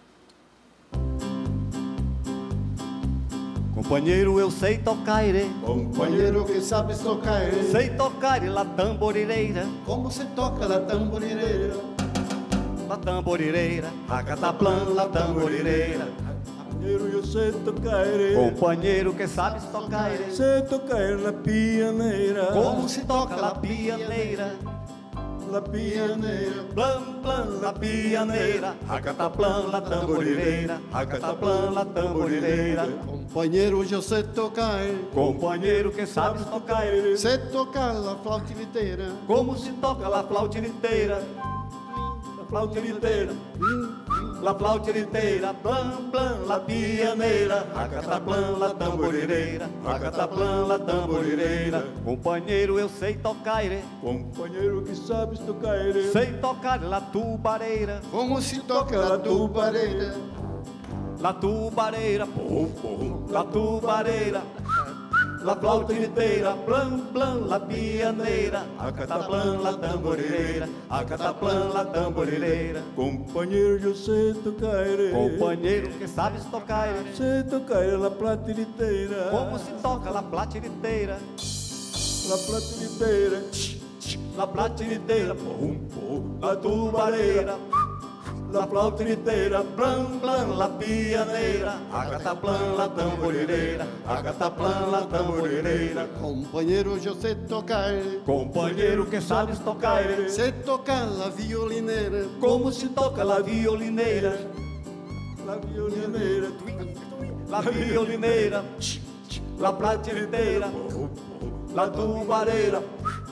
Companheiro, eu sei tocar irê. Companheiro que sabe tocar irê. Sei tocar la tamborileira. Como se toca la tamborileira? La tamborileira, racataplan, la tamborileira. Companheiro, eu sei tocar irê. Companheiro que sabe tocar irê. Sei tocar la pianeira. Como se toca la pianeira? La pianeira, plan, plan, la pianeira, racataplan, la tamborileira, racataplan, la tamborileira. Companheiro, hoje eu sei tocar. Companheiro que sabe tocar, sei tocar la flautiliteira. Como se toca la flautiliteira? La flautiliteira, la flautiliteira, plan, plan, la pianeira, racataplan, la tamborileira, racataplan, la tamborileira. Companheiro, eu sei tocar, companheiro que sabe tocar, sei tocar la tubareira. Como se toca la tubareira? La tubareira, pum, pum, la tubareira. La flautiliteira, plan, plan, la pianeira, acataplan, la tamborileira, acataplan, la tamborileira. Companheiro, eu sei tocar, companheiro que sabes tocar, sei tocar la platiliteira. Como se toca la platiliteira? La platiliteira, la platiliteira, pum, pum, la tubareira. La flautiliteira, plan, plan, la pianeira, acataplan, la tamborileira, acataplan, la tamborileira. Companheiro, hoje eu sei tocar. Companheiro que sabes tocar, sei tocar la violineira. Como se toca la violineira? La violineira, la violineira, la platiliteira, la tubareira.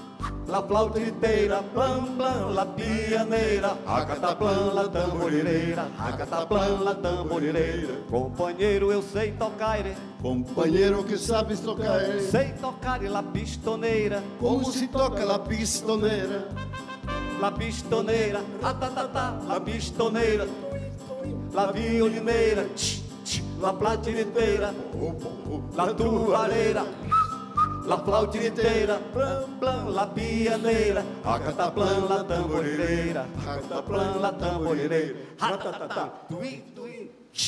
la flauteira, plam, plam, la pianeira, racataplam, la tamborileira, racataplam, la tamborileira. Companheiro, eu sei tocar, Companheiro que sabe tocar, sei tocar la pistoneira, como se toca la pistoneira. la pistoneira, ta, la pistoneira, la violineira, la platiniteira, la tuareira, la flauteira, plam, plam, la pianeira, racataplam, la tamborileira, racataplam, la tamborileira, ratatata, tui, tui,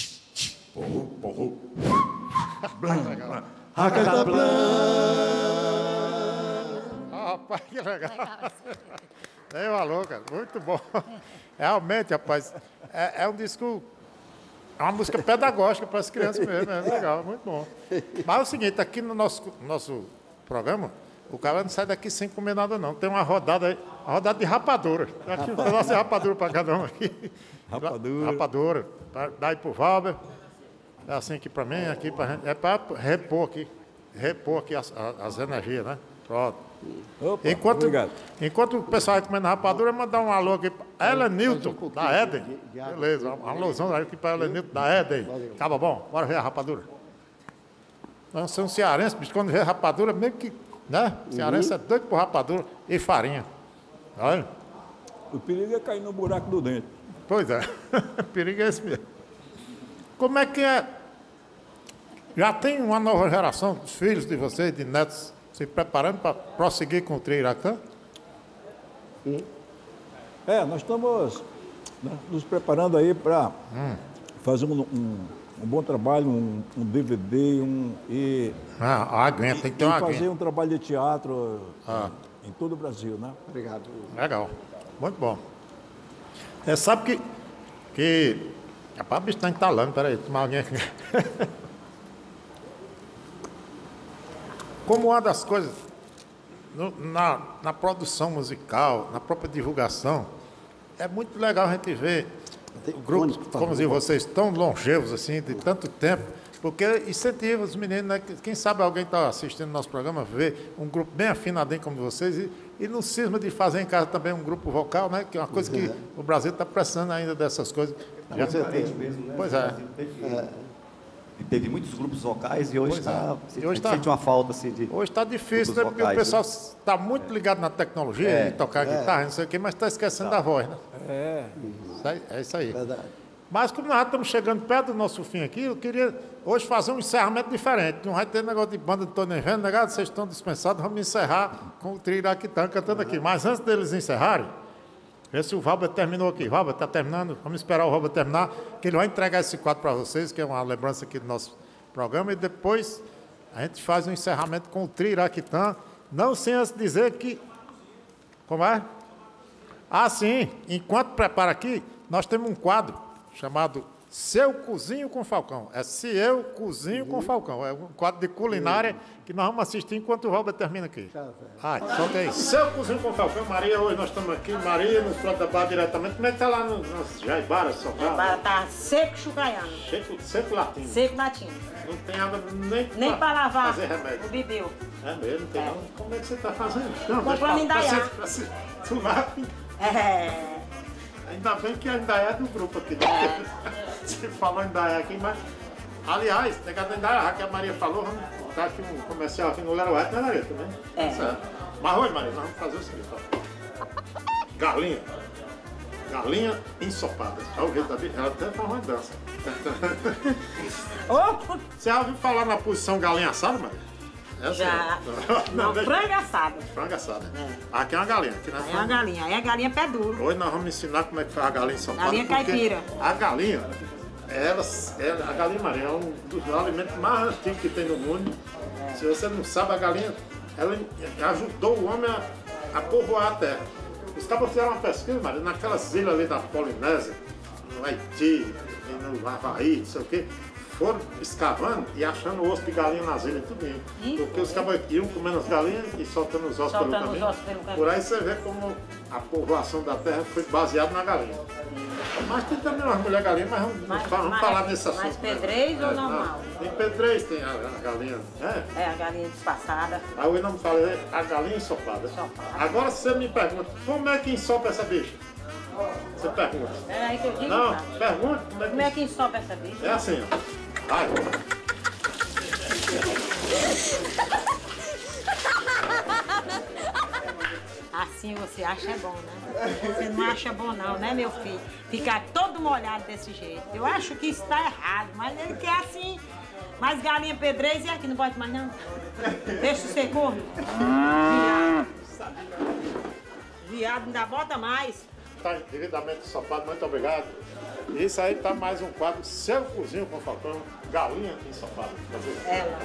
racataplam. Rapaz, que legal. Tem valor, cara. Muito bom. Realmente, rapaz, é um disco, é uma música pedagógica para as crianças mesmo. É legal, muito bom. Mas é o seguinte, aqui no nosso programa, o cara não sai daqui sem comer nada, não. Tem uma rodada aí, uma rodada de rapadura. Aqui um pedaço de rapadura para cada um aqui. Rapadura. Dá aí pro Valber. É assim aqui para mim, aqui para gente. É para repor aqui as energias, né? Pronto. Opa, enquanto o pessoal vai comendo rapadura, mandar um alô aqui para Ellen Newton, da Éden. Beleza, um alôzão aqui para Ellen Newton, da Éden. Acaba bom, bora ver a rapadura. Nós somos cearenses, bicho, quando vê rapadura, mesmo que, né? Cearense é doido por rapadura e farinha. Olha. O perigo é cair no buraco do dente. Pois é, o perigo é esse mesmo. Como é que é? Já tem uma nova geração dos filhos de vocês, de netos, se preparando para prosseguir com o Trio Iratã? Nós estamos nos preparando aí para fazer um bom trabalho, um DVD, a aguinha, tem que ter uma aguinha. Fazer um trabalho de teatro em todo o Brasil, né? Obrigado. Legal, muito bom. Sabe que... Rapaz, o bicho está entalando, peraí, tomar alguém aqui. Como uma das coisas, na produção musical, na própria divulgação, é muito legal a gente ver grupos como vocês, tão longevos assim, de tanto tempo, porque incentiva os meninos, né? Quem sabe alguém está assistindo nosso programa, ver um grupo bem afinadinho como vocês, e não cisma de fazer em casa também um grupo vocal, né? Que é uma coisa que o Brasil está precisando ainda dessas coisas. Mesmo, né? Pois é. Teve muitos grupos vocais e hoje sente uma falta assim de... Hoje está difícil, né? Porque o pessoal está muito ligado na tecnologia, de tocar guitarra, não sei o quê, mas está esquecendo da voz, né? É isso aí. Verdade. Mas como nós estamos chegando perto do nosso fim aqui, eu queria hoje fazer um encerramento diferente. Não vai ter negócio de banda de Tô Nem Vendo, negado, vocês estão dispensados, vamos encerrar com o Trio Iraquitã cantando aqui. Mas antes deles encerrarem, vê se o Valber terminou aqui. Valber, está terminando? Vamos esperar o Valber terminar, que ele vai entregar esse quadro para vocês, que é uma lembrança aqui do nosso programa, e depois a gente faz um encerramento com o Trio Iraquitã, não sem antes dizer que... Como é? Ah, sim, enquanto prepara aqui, nós temos um quadro chamado Se Eu Cozinho com Falcão. É Se Eu Cozinho com Falcão. É um quadro de culinária que nós vamos assistir enquanto o Valber termina aqui. Solta aí. Se Eu Cozinho com Falcão. Maria, hoje nós estamos aqui. Maria, nos Frutos da Barra diretamente. Como é que está lá nas Jaibaras, Sobral? Jaibara está seco chucaiano. Seco latino. Seco latino. Não tem água nem para lavar fazer remédio. o bebeu. É mesmo? Não tem não. Como é que você está fazendo? Comprando Indaiá. Ainda bem que a Indaiá é do grupo aqui. Você falou Indaiá aqui, mas... Aliás, negado da Indaiá, que a Maria falou, vamos dar aqui um comercial aqui no Lero White, né, Maria? Também? Certo. Mas hoje, Maria, nós vamos fazer o seguinte, ó. Galinha ensopada. Olha o jeito da bicha, ela até faz uma dança. Você já ouviu falar na posição galinha assada, Maria? Já. Não, frango assado. Frango assado. Aqui é uma galinha. Aqui é uma galinha. Aí é galinha pé duro. Hoje nós vamos ensinar como é que faz a galinha ensopada. Galinha caipira. A galinha, a galinha marinha é um dos alimentos mais antigos que tem no mundo. Se você não sabe, a galinha, ela ajudou o homem a povoar a terra. Os cabos fizeram uma pesquisa, Maria, naquelas ilhas ali da Polinésia, no Haiti, no Havaí, não sei o quê. Foram escavando e achando o osso de galinha nas ilhas, tudo. Porque os cabos iam comendo as galinhas e soltando os ossos pelo caminho. Por aí você vê como a povoação da terra foi baseada na galinha. Mas tem também umas mulheres galinhas, mas vamos falar nesse assunto. Mais pedrez ou normal? Tem pedrez, tem a galinha. É, a galinha despassada. Aí o nome fala a galinha ensopada. Agora você me pergunta, como é que ensopa essa bicha? Você pergunta. Peraí que eu digo. Não, tá? pergunta Como é que ensopa essa bicha? É assim, ó. Vai. Assim você acha bom, né? Você não acha bom não, né, meu filho? Ficar todo molhado desse jeito. Eu acho que está errado, mas ele quer assim. Mas galinha pedrez e aqui não pode mais não. Deixa ser corno. Viado. Viado ainda bota mais. Está devidamente ensopado, muito obrigado. Isso aí tá mais um quadro, Seu Cozinho com Falcão, galinha ensopada. Ela.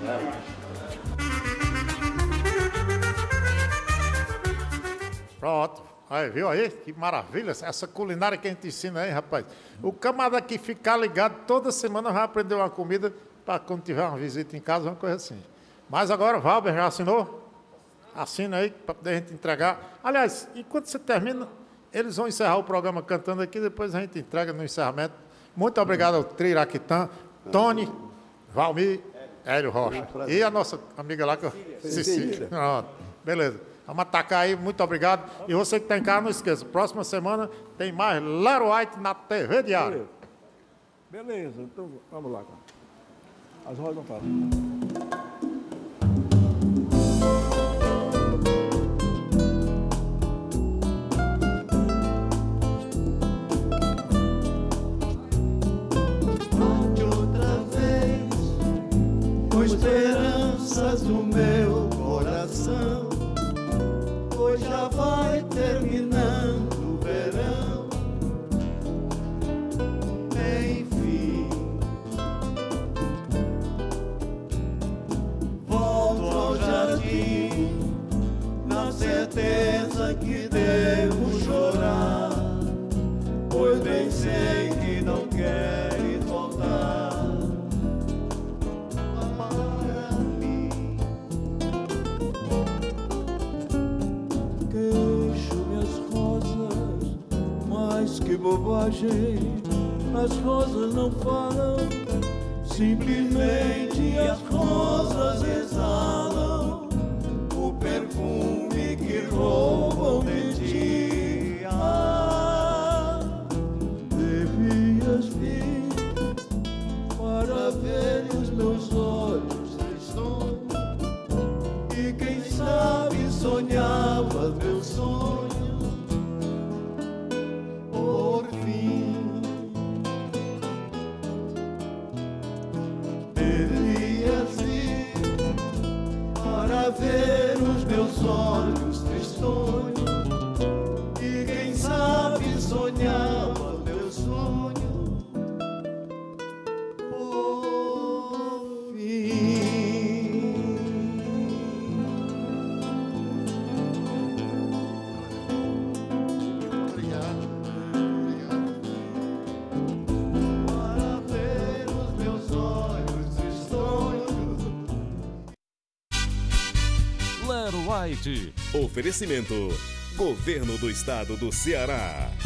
Pronto. Aí, viu aí? Que maravilha. Essa culinária que a gente ensina aí, rapaz. O camarada que ficar ligado toda semana vai aprender uma comida para quando tiver uma visita em casa, uma coisa assim. Mas agora, Valber já assinou? Assina aí para poder a gente entregar. Aliás, enquanto você termina, eles vão encerrar o programa cantando aqui, depois a gente entrega no encerramento. Muito obrigado ao Triraquitã, Tony, Valmir, Hélio Rocha. E a nossa amiga lá, Cecília. Pronto, beleza. Vamos atacar aí, muito obrigado. E você que está em casa, não esqueça, próxima semana tem mais Lero White na TV Diário. Beleza, então vamos lá. As rodas não falam. Esperanças do meu coração, pois já vai terminando o verão. Enfim, volto ao jardim, na certeza que devo chorar, pois bem sei que não queres voltar. Que bobagem, as rosas não falam, simplesmente as rosas exalam o perfume que roubam de ti. Ah, devias vir para ver os meus olhos tristonhos e quem sabe sonhavas meu sonho. Ver os meus olhos tristonhos e quem sabe sonhava meu sonho por fim. Obrigado. Para ver os meus olhos tristonhos. Lero White. Oferecimento: Governo do Estado do Ceará.